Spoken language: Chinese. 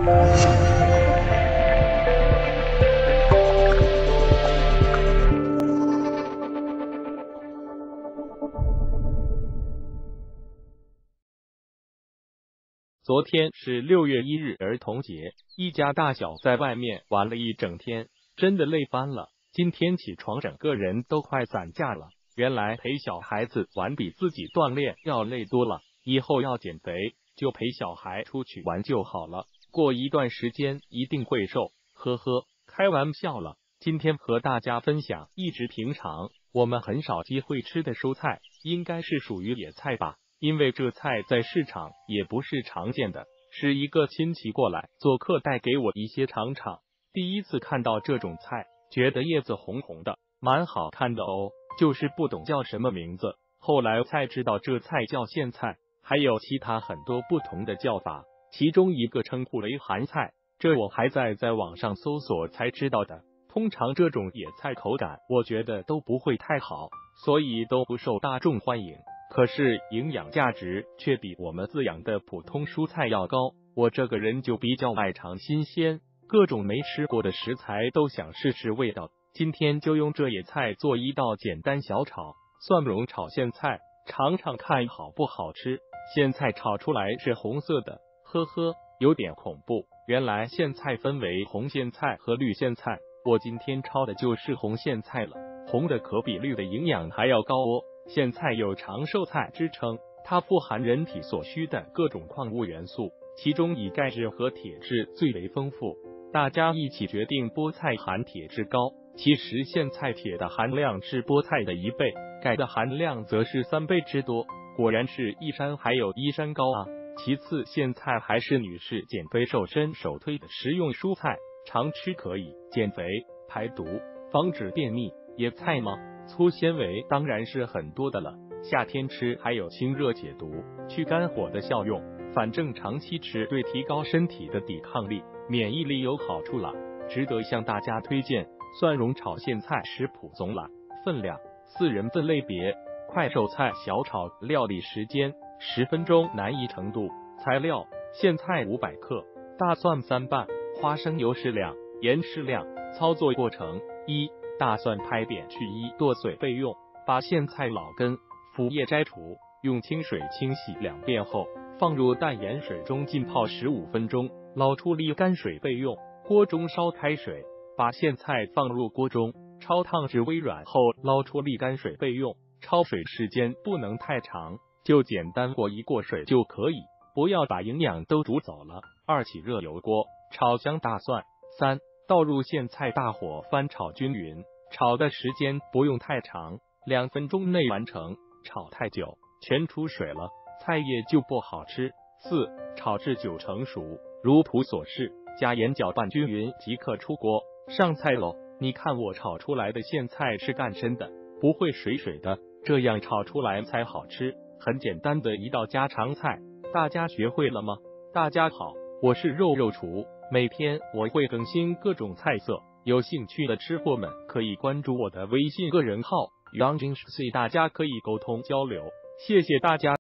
昨天是6月1日儿童节，一家大小在外面玩了一整天，真的累翻了。今天起床整个人都快散架了。原来陪小孩子玩比自己锻炼要累多了，以后要减肥就陪小孩出去玩就好了，过一段时间一定会瘦，呵呵，开玩笑了。今天和大家分享一直平常我们很少机会吃的蔬菜，应该是属于野菜吧。因为这菜在市场也不是常见的，是一个亲戚过来做客带给我一些尝尝。第一次看到这种菜，觉得叶子红红的，蛮好看的哦，就是不懂叫什么名字。后来才知道这菜叫苋菜，还有其他很多不同的叫法，其中一个称呼为韩菜，这我还在网上搜索才知道的。通常这种野菜口感我觉得都不会太好，所以都不受大众欢迎。可是营养价值却比我们自养的普通蔬菜要高，我这个人就比较爱尝新鲜，各种没吃过的食材都想试试味道。今天就用这野菜做一道简单小炒，蒜蓉炒苋菜，尝尝看好不好吃。苋菜炒出来是红色的，呵呵，有点恐怖。原来苋菜分为红苋菜和绿苋菜，我今天焯的就是红苋菜了，红的可比绿的营养还要高哦。苋菜有长寿菜之称，它富含人体所需的各种矿物元素，其中以钙质和铁质最为丰富。大家一起决定菠菜含铁质高，其实苋菜铁的含量是菠菜的1倍，钙的含量则是3倍之多，果然是一山还有一山高啊。其次，苋菜还是女士减肥瘦身首推的食用蔬菜，常吃可以减肥、排毒、防止便秘。野菜吗？粗纤维当然是很多的了，夏天吃还有清热解毒、去肝火的效用，反正长期吃对提高身体的抵抗力、免疫力有好处了。值得向大家推荐蒜蓉炒苋菜食谱总览，分量4人份类别，快手菜小炒，料理时间10分钟，难易程度。材料：苋菜500克，大蒜3瓣，花生油适量，盐适量。操作过程：一、大蒜拍扁去衣剁碎备用，把苋菜老根、腐叶摘除，用清水清洗2遍后，放入淡盐水中浸泡15分钟，捞出沥干水备用。锅中烧开水，把苋菜放入锅中，焯烫至微软后，捞出沥干水备用。焯水时间不能太长，就简单过一过水就可以，不要把营养都煮走了。2、起热油锅，炒香大蒜。3、倒入苋菜，大火翻炒均匀，炒的时间不用太长，2分钟内完成。炒太久，全出水了，菜叶就不好吃。4、炒至9成熟，如图所示，加盐搅拌均匀即可出锅。上菜喽！你看我炒出来的苋菜是干身的，不会水水的，这样炒出来才好吃。很简单的一道家常菜，大家学会了吗？大家好，我是肉肉厨，每天我会更新各种菜色，有兴趣的吃货们可以关注我的微信个人号，大家可以沟通交流。谢谢大家。